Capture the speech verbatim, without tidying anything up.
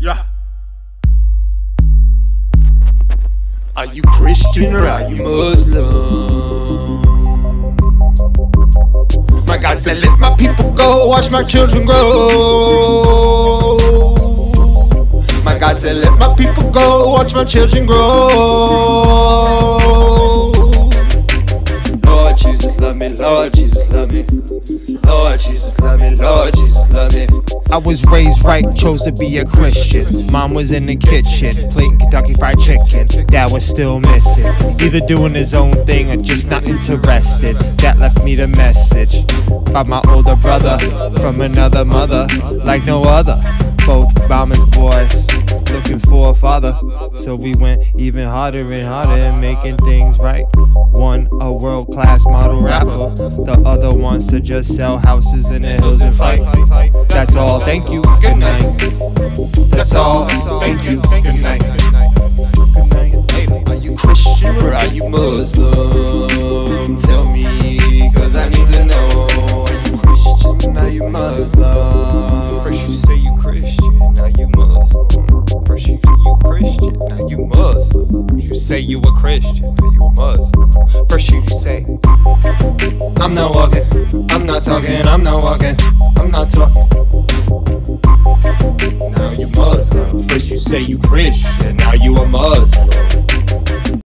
Yeah. Are you Christian or are you Muslim? My God said, let my people go, watch my children grow. My God said, let my people go, watch my children grow. Lord Jesus, love me, Lord Jesus, love me. Lord Jesus, love me, Lord Jesus, love me. I was raised right, chose to be a Christian. Mom was in the kitchen, plating Kentucky Fried Chicken. Dad was still missing, either doing his own thing or just not interested. That left me the message about my older brother from another mother, like no other. Both mama's boys, looking for a father. So we went even harder and harder in making things right. One a world-class model rapper, the other wants to just sell houses in the hills and fight. That's all, thank you, good night. That's all, thank you, good night. Good night. Are you Christian or are you Muslim? Tell me, cause I need to know. Are you Christian, are you Muslim? First you say you Christian, now you Muslim. First you say you Christian, now you Muslim. First you say you a Christian, now you a Muslim. First you say, I'm not walking, I'm not talking, I'm not walking, I'm not talking. Now you Muslim. First you say you Christian, now you a Muslim.